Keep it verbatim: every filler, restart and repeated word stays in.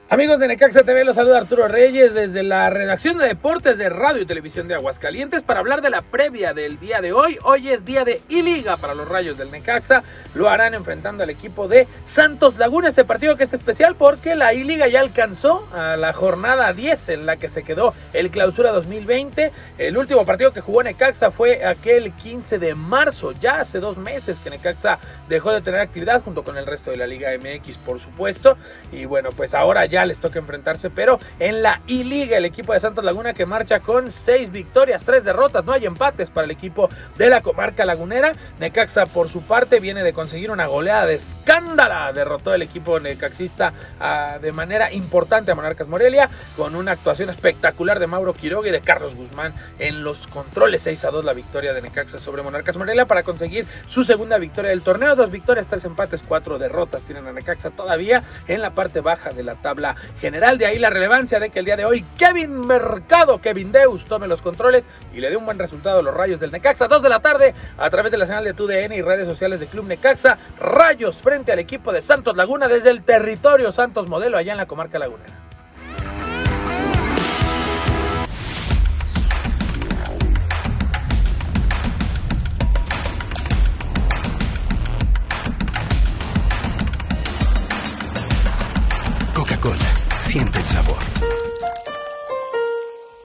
Amigos de Necaxa T V, los saluda Arturo Reyes desde la redacción de deportes de Radio y Televisión de Aguascalientes para hablar de la previa del día de hoy. Hoy es día de I-Liga para los Rayos del Necaxa, lo harán enfrentando al equipo de Santos Laguna. Este partido que es especial porque la I-Liga ya alcanzó a la jornada diez en la que se quedó el Clausura dos mil veinte. El último partido que jugó Necaxa fue aquel quince de marzo, ya hace dos meses que Necaxa dejó de tener actividad junto con el resto de la Liga M X, por supuesto. Y bueno, pues ahora ya les toca enfrentarse, pero en la I-Liga el equipo de Santos Laguna que marcha con seis victorias, tres derrotas, no hay empates para el equipo de la comarca lagunera. Necaxa por su parte viene de conseguir una goleada de escándalo, derrotó el equipo necaxista uh, de manera importante a Monarcas Morelia, con una actuación espectacular de Mauro Quiroga y de Carlos Guzmán en los controles. Seis a dos la victoria de Necaxa sobre Monarcas Morelia para conseguir su segunda victoria del torneo. Dos victorias, tres empates, cuatro derrotas tienen a Necaxa todavía en la parte baja de la tabla general. De ahí la relevancia de que el día de hoy Kevin Mercado, Kevin Deus, tome los controles y le dé un buen resultado a los Rayos del Necaxa. Dos de la tarde a través de la señal de T U D N y redes sociales de Club Necaxa. Rayos frente al equipo de Santos Laguna desde el territorio Santos Modelo allá en la comarca lagunera.